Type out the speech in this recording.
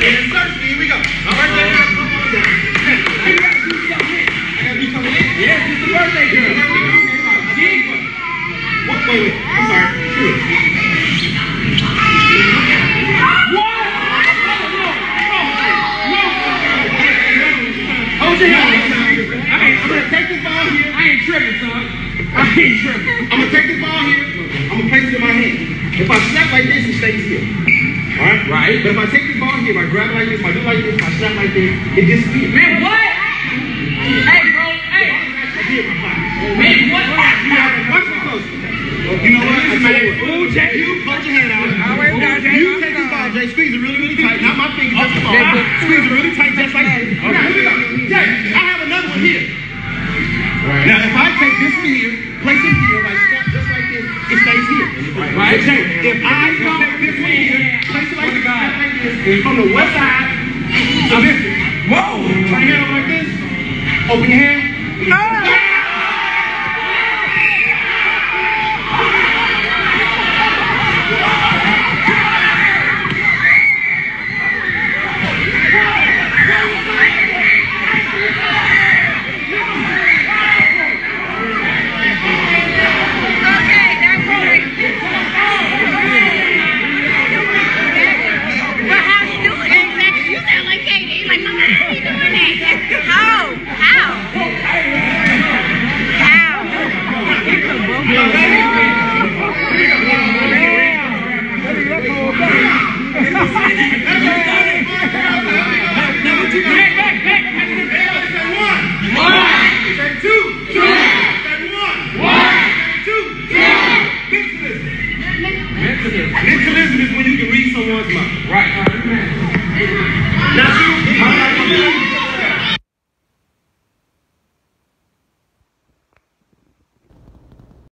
Insert, here we go. My birthday girl, come on down. I gotta do something. I gotta do something. Yes, it's the birthday girl. Wait. I'm sorry. Hold your hand. I'm gonna take this ball here. I ain't tripping, son. I'm gonna take this ball here. I'm gonna place it in my hand. If I snap like this, it stays here. Alright? Right. But if I take this ball here, if I grab it like this, if I do it like this, if I snap like this, it disappears. Man, what? Hey, bro. Hey. Man, what? Watch me close. You know what? I tell you what. Jay, you put your hand out. You take this ball, Jay. Squeeze it really, really tight. Not my finger, just the ball. Squeeze it really tight, just like this. Okay, here we go. Jay, I have another one here. Right. Now, if I take this one here, place it here, like snap just like this, it stays here. Right. Jay, if I take this one here, place it like this, from the west side to this. Whoa! Turn your hand up like this. Open your hand. Mentalism is when you can read someone's mind. Right.